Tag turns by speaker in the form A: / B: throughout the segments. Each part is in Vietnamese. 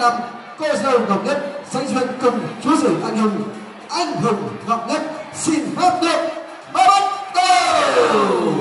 A: năm cô dâu Ngọc Nhất sánh duyên cùng chú rể anh hùng Ngọc Nhất xin phép được bắt đầu.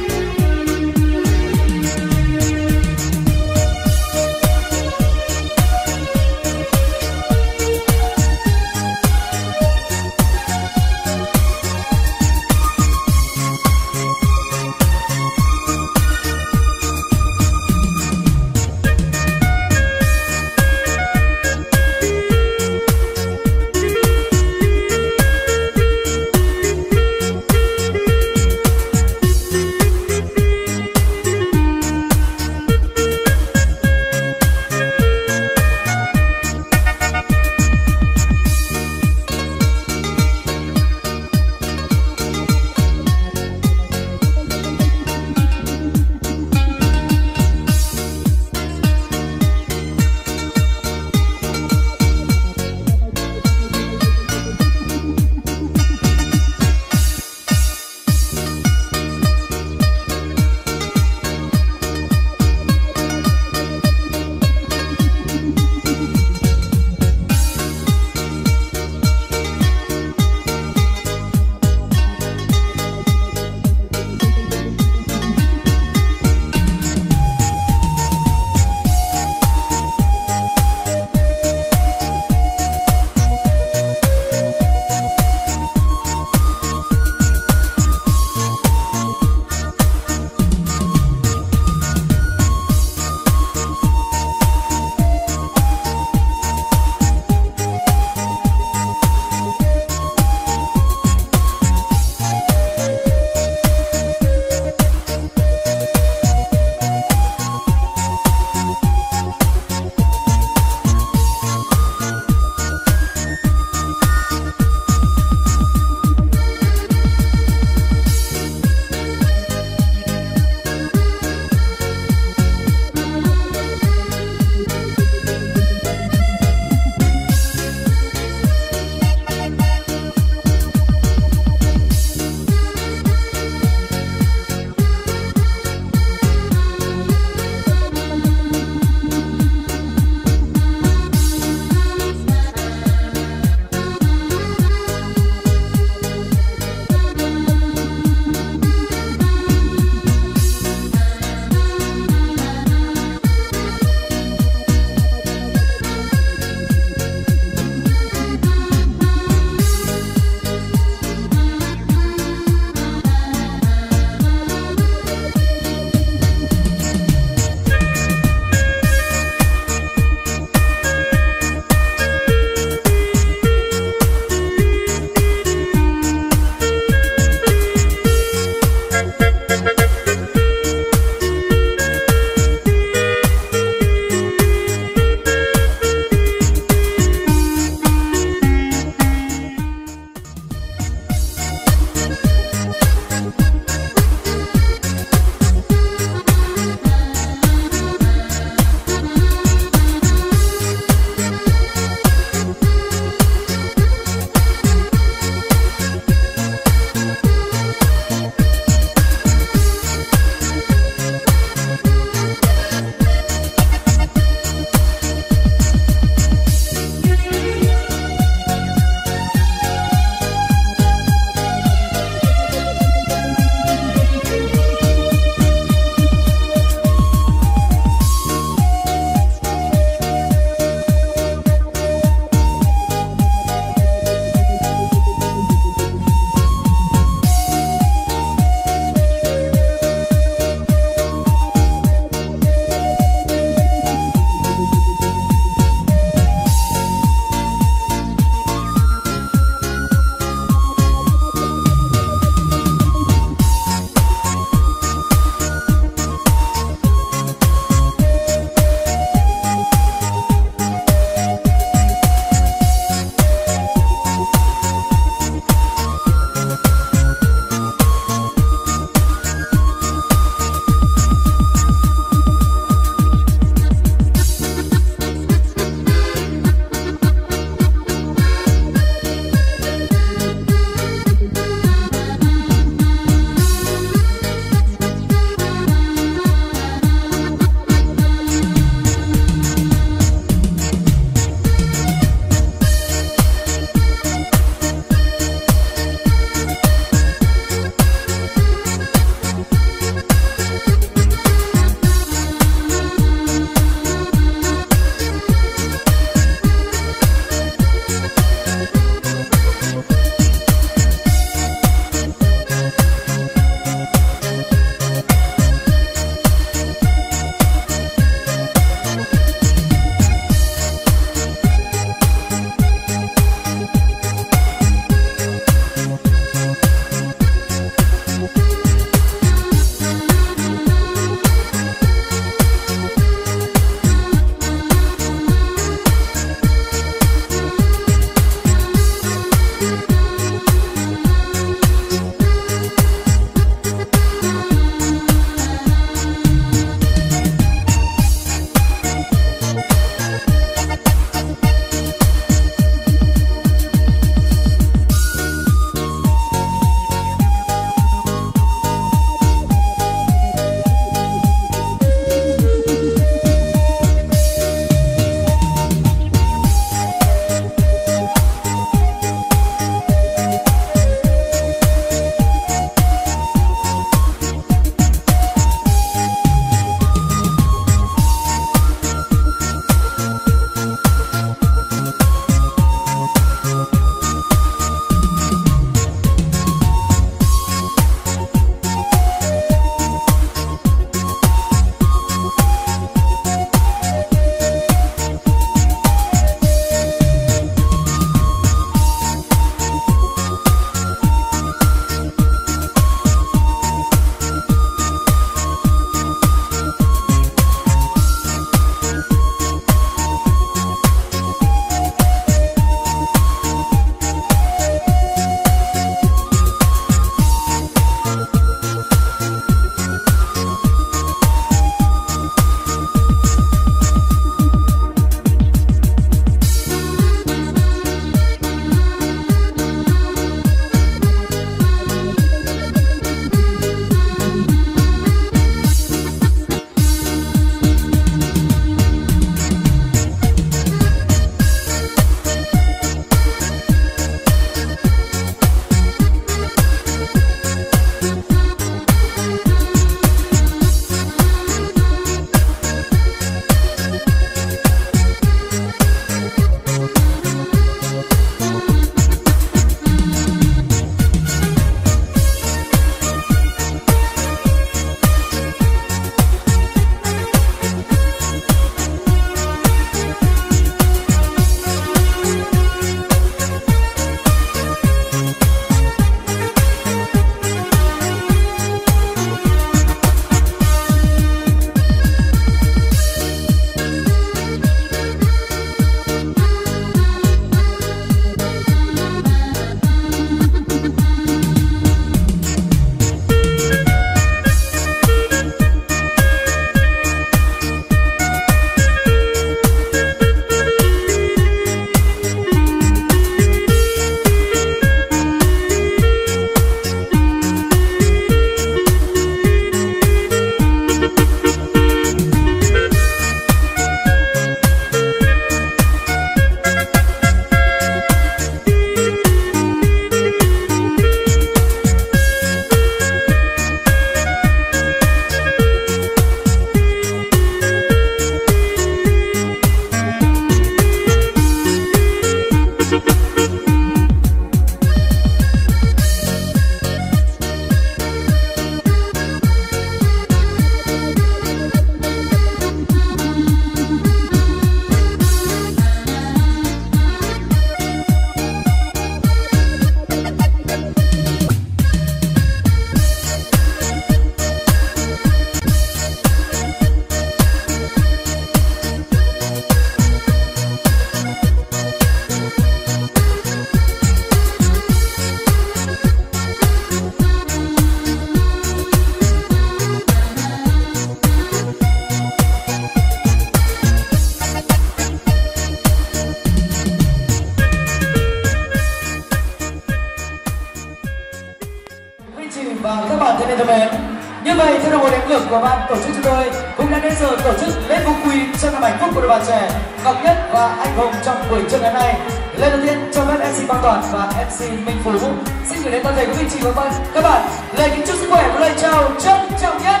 B: chị và các bạn thân mến thân mến. Như vậy theo đồng hồ đếm ngược của ban tổ chức chúng tôi cũng đã đến giờ tổ chức lễ phục quy cho năm hạnh phúc của đôi bạn trẻ Ngọc Nhất và Anh Hùng trong buổi trưa ngày hôm nay. Lời đầu tiên cho phép MC Quang Toàn và MC Minh Phú xin gửi đến toàn thể quý vị chị và các bạn lời kính chúc sức khỏe và lời chào trân trọng nhất.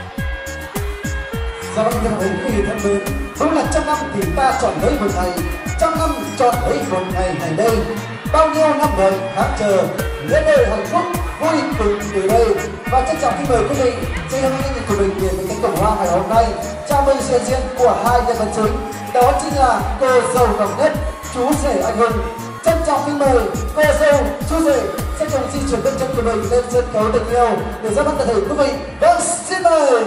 A: Dạ vâng, thưa quý vị thân mến, đúng là trăm năm thì ta chọn lấy một ngày, trăm năm chọn lấy một ngày này đây. Bao nhiêu năm đợi tháng chờ, lễ đời hạnh phúc vui mừng từ đây. Và trân trọng kính mời quý vị trên hôm nay của mình đến với cánh cổng hoa ngày hôm nay chào mừng sự hiện diện của hai nhân vật chính, đó chính là cô dâu Ngọc Nhất, chú rể Anh Hùng. Trân trọng kính mời cô dâu, chú rể sẽ cùng di chuyển bước chân của mình lên sân khấu tình yêu để ra mắt toàn thể quý vị. Vâng, xin mời.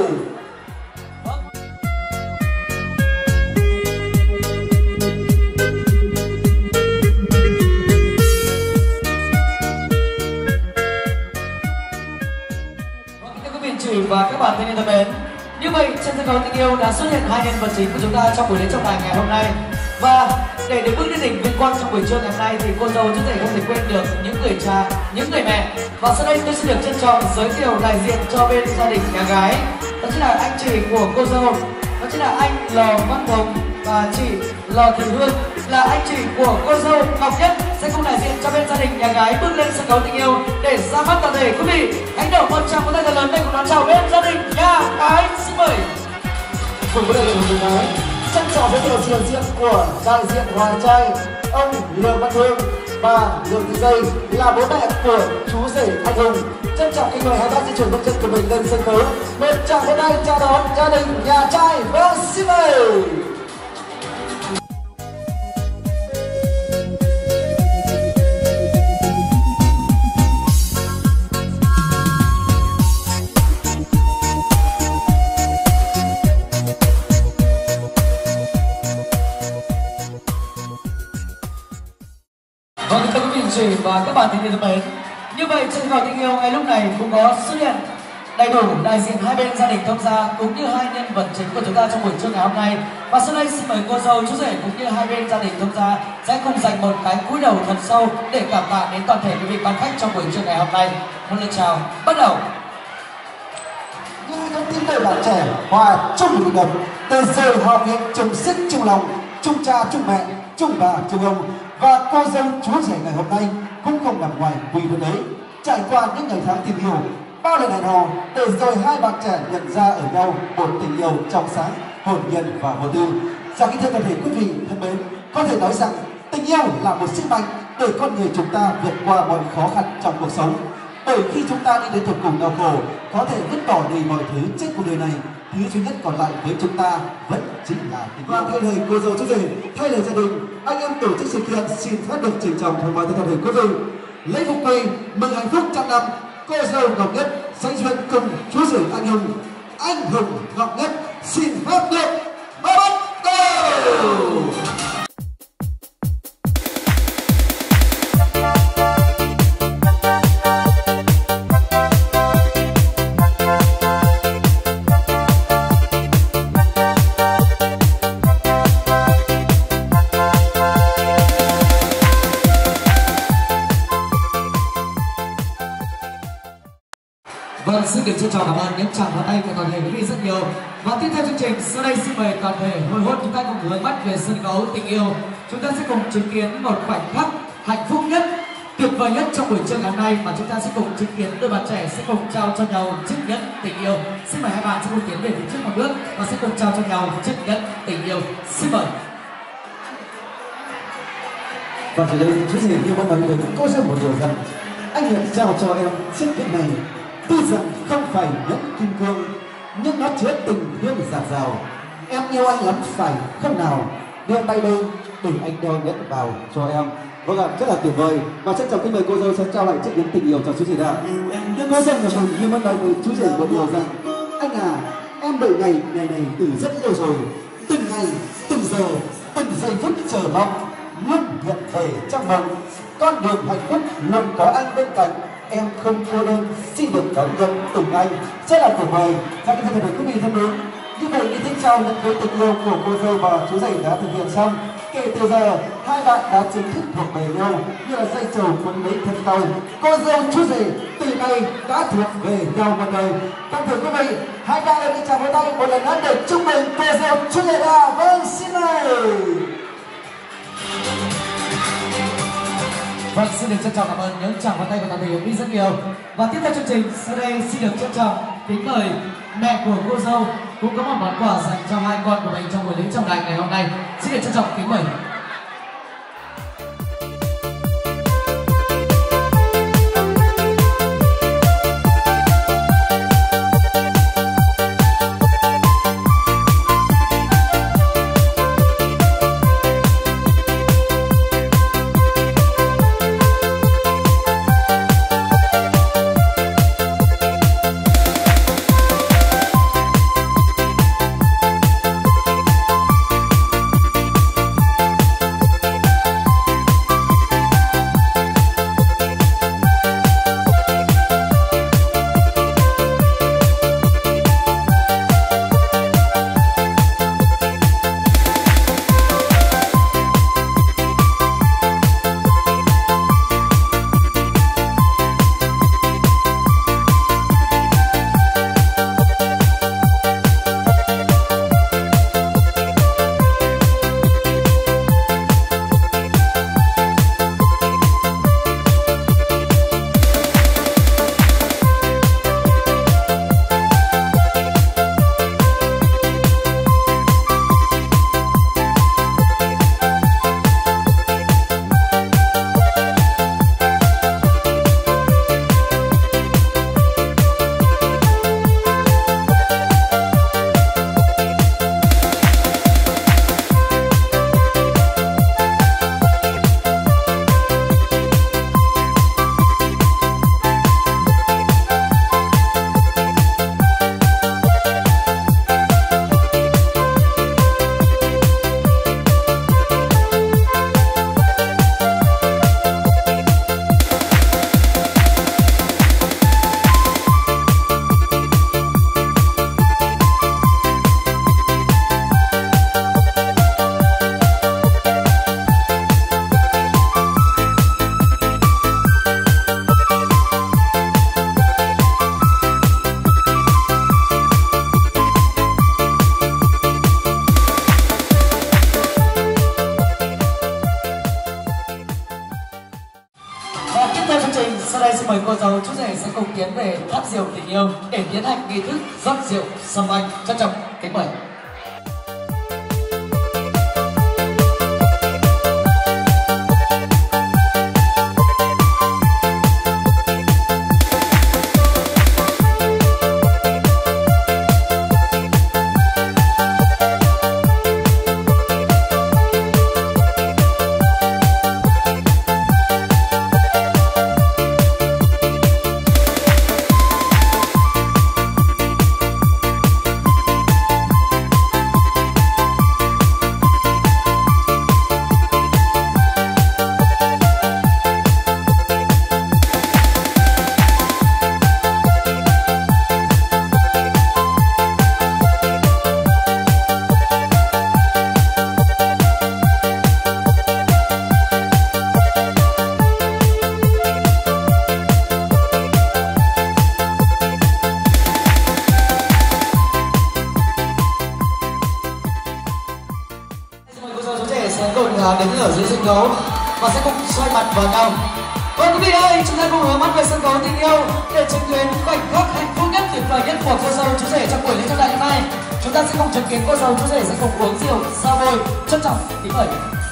B: Và các bạn thân mến, như vậy trên sân khấu tình yêu đã xuất hiện hai nhân vật chính của chúng ta trong buổi lễ trọng đại ngày hôm nay. Và để bước đến đỉnh vinh quang trong buổi trưa ngày hôm nay thì cô dâu chúng ta không thể quên được những người cha, những người mẹ. Và sau đây tôi xin được trân trọng giới thiệu đại diện cho bên gia đình nhà gái, đó chính là anh chị của cô dâu, đó chính là anh Lò Văn Thống và chị Lò Thị Hương, là anh chị của cô dâu Ngọc Nhất sẽ cùng đại diện cho bên gia đình nhà gái bước lên sân khấu tình yêu để ra mắt toàn thể quý vị. Hãy đổ một tràng pháo tay thật lớn để cùng đón chào bên gia đình nhà gái. Xin mời.
A: Cùng với đại diện của gái, trân trọng giới thiệu sự hiện diện của đại diện hòa trai ông Lương Văn Hương và Lương Thị Dây là bố mẹ của chú rể Anh Hùng. Trân trọng kính mời hai bác di chuyển bước chân của mình lên sân khấu. Một tràng pháo tay chào đón gia đình nhà trai. Vâng, xin mời.
B: Vâng, thưa quý vị chị và các bạn thân mến, như vậy trên sân khấu tình yêu ngay lúc này cũng có xuất hiện đầy đủ đại diện hai bên gia đình thông gia cũng như hai nhân vật chính của chúng ta trong buổi trưa ngày hôm nay. Và sau đây xin mời cô dâu, chú rể cũng như hai bên gia đình thông gia sẽ cùng dành một cái cúi đầu thật sâu để cảm tạ đến toàn thể quý vị quan khách trong buổi trưa ngày hôm nay. Một lời chào bắt đầu.
A: Như những tiếng đời bạn trẻ hòa chung một đập, từ giờ hòa miệng chung sức chung lòng, chung cha chung mẹ chung bà chung ông. Và cô dâu chú rể ngày hôm nay cũng không nằm ngoài vì điều đấy. Trải qua những ngày tháng tìm hiểu, bao lần hẹn hò, để rồi hai bạn trẻ nhận ra ở nhau một tình yêu trong sáng, hồn nhiên và vô tư. Và kính thưa toàn thể quý vị thân mến, có thể nói rằng tình yêu là một sức mạnh để con người chúng ta vượt qua mọi khó khăn trong cuộc sống. Bởi khi chúng ta đi đến tận cùng đau khổ, có thể vứt bỏ đi mọi thứ trên cuộc đời này, thứ duy nhất còn lại với chúng ta vẫn chính là tình yêu. Và theo lời cô dâu chú rể, thay lời gia đình, anh em tổ chức sự kiện xin phép được trịnh trọng thông báo tới toàn thể quý vị lễ phục quy mừng hạnh phúc trăm năm cô dâu Ngọc Nhất sánh duyên cùng chú rể Anh Hùng Ngọc Nhất xin phép được bắt đầu.
B: Vâng, xin được trân trọng cảm ơn những tràng pháo tay của toàn thể quý vị rất nhiều. Và tiếp theo chương trình, sau đây xin mời toàn thể hồi hôn chúng ta cùng hướng mắt về sân khấu tình yêu. Chúng ta sẽ cùng chứng kiến một khoảnh khắc hạnh phúc nhất, tuyệt vời nhất trong buổi trưa ngày hôm nay mà chúng ta sẽ cùng chứng kiến đôi bạn trẻ sẽ cùng trao cho nhau chiếc nhẫn tình yêu. Xin mời hai bạn sẽ cùng tiến về phía trước một bước và sẽ cùng trao cho nhau chiếc nhẫn tình yêu. Xin mời.
A: Và từ đây chú rể yêu muốn nói với cô dâu một điều rằng anh nhận trao cho em chiếc nhẫn này. Tuy rằng không phải nhẫn kim cương, nhưng nó chứa tình thương dạt dào. Em yêu anh lắm phải không nào? Đưa tay đây để anh đeo nhẫn vào cho em. Vâng ạ, rất là tuyệt vời. Và trân trọng kính mời cô dâu sẽ trao lại chiếc nhẫn tình yêu cho chú rể đã. Nhưng cô dâu nhà mình như muốn nói với chú rể một điều rằng anh à, em đợi ngày này từ rất lâu rồi. Từng ngày, từng giờ, từng giây phút chờ mong luôn nhận về trong mộng. Con đường hạnh phúc luôn có anh bên cạnh. Em không cô đơn, xin được đón nhận Tùng Anh rất là tuyệt vời. Và kính thưa quý vị thân mến, như vậy nghi thức trao nhận với tình yêu của cô dâu và chú rể đã thực hiện xong. kể từ giờ hai bạn đã chính thức thuộc về nhau như là dây trầu quấn lấy thân tàu. Cô dâu chú rể từ nay đã thuộc về nhau một đời. Vâng thưa quý vị, hai bạn ơi, chào vỗ tay một lần nữa để chúc mừng cô dâu chú rể là. Vâng, xin mời.
B: Vâng, xin được trân trọng cảm ơn những tràng pháo tay của toàn thể quý rất nhiều. Và tiếp theo chương trình, sau đây xin được trân trọng kính mời mẹ của cô dâu cũng có một món quà dành cho hai con của mình trong buổi lễ trọng đại ngày hôm nay. Xin được trân trọng kính mời. Mời cô dâu chú rể sẽ cùng tiến về tháp rượu tình yêu để tiến hành nghi thức rót rượu sâm anh. Trân trọng kính mời. Đến ở dưới sân khấu và sẽ cùng xoay mặt vào nhau. Vâng quý vị ơi, chúng ta cùng hướng mắt về sân khấu tình yêu để chứng kiến khoảnh khắc hạnh phúc nhất, tuyệt vời nhất của cô dâu chú rể trong buổi lễ trọng đại hôm nay. Chúng ta sẽ cùng chứng kiến cô dâu chú rể sẽ cùng uống rượu giao môi. Trân trọng kính mời.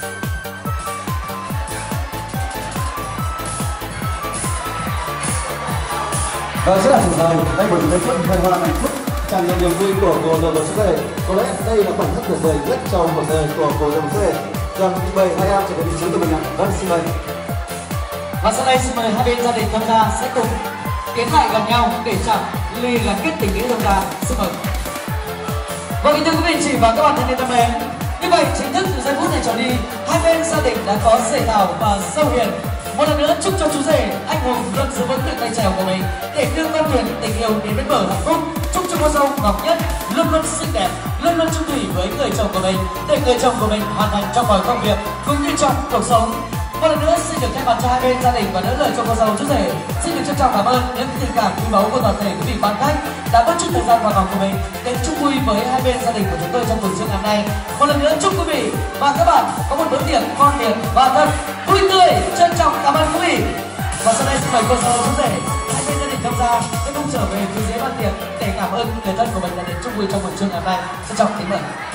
A: Và rất là tuyệt vời, đây một giây phút hân hoan hạnh phúc tràn ngập niềm vui của cô dâu chú rể. Có lẽ đây là khoảnh khắc tuyệt vời nhất trong cuộc đời của cô dâu chú rể. Vâng, mời hai em trở về vị trí của mình ạ. Vâng, xin mời.
B: Và sau đây xin mời hai bên gia đình tham gia sẽ cùng tiến lại gần nhau để chạm ly gắn kết tình nghĩa đồng đà. Xin mời. Vâng, kính thưa quý vị chị và các bạn thân thân mến, như vậy chính thức từ giây phút này trở đi, hai bên gia đình đã có rể Thảo và dâu Hiền. Một lần nữa chúc cho chú rể anh hùng luôn giữ vững được tay chèo của mình để đưa con thuyền tình yêu đến với bờ hạnh phúc. chúc cho cô dâu Ngọc Nhất luôn luôn xinh đẹp, luôn luôn chung thủy với người chồng của mình, để người chồng của mình hoàn thành trong mọi công việc cũng như trong cuộc sống. Một lần nữa xin được thay mặt cho hai bên gia đình và đỡ lời cho cô dâu chú rể, xin được trân trọng cảm ơn những tình cảm quý báu của toàn thể quý vị quan khách đã bớt chút thời gian hòa ngọc của mình đến chung vui với hai bên gia đình của chúng tôi trong buổi trưa ngày hôm nay. Một lần nữa chúc quý vị và các bạn có một bữa tiệc ngon miệng và thật vui tươi. Trân trọng cảm ơn quý vị. Và sau đây xin mời cô dâu chú rể hai bên gia đình tham gia sẽ cùng trở về phía dưới bàn tiệc để cảm ơn người thân của mình đã đến chung vui trong buổi trưa ngày hôm nay. Trân trọng kính mời.